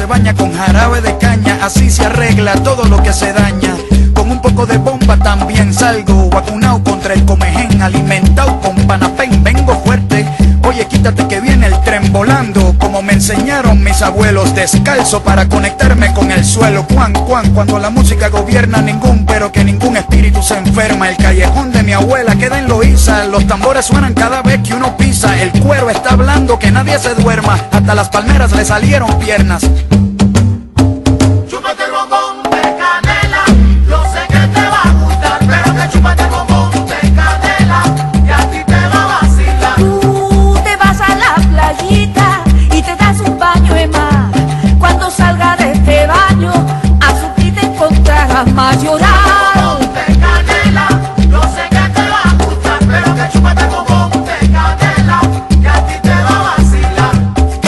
se baña con jarabe de caña, así se arregla todo lo que se daña. Con un poco de bomba también salgo, vacunado contra el comején, alimentado con panapén, vengo fuerte. Oye, quítate que viene el tren volando, como me enseñaron mis abuelos, descalzo para conectarme con el suelo. Cuando la música gobierna ningún, pero que ningún espíritu se enferma. El callejón de mi abuela queda en Loíza, los tambores suenan cada vez que uno pisa. El cuero está hablando que nadie se duerma, hasta las palmeras le salieron piernas. Chúpate el bombón de canela, yo sé que te va a gustar, pero que chúpate el bombón de canela, y a ti te va a vacilar. Tú te vas a la playita y te das un baño de mar. Cuando salga de este baño, a su ti te encontrarás mayoral. Bombón de canela, yo sé que te va a gustar, pero que chúpate el bombón de canela, y a ti te va a vacilar.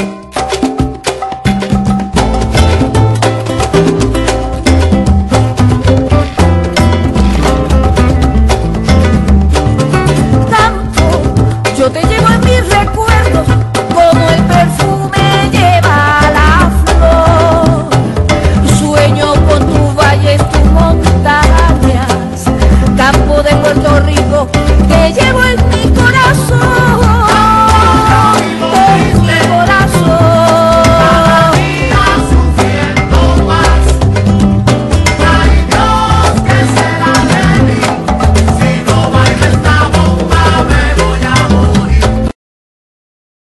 Yo te llevo en mis recuerdos como el perfume lleva la flor. Sueño con tus valles, tus montañas, campo de Puerto Rico.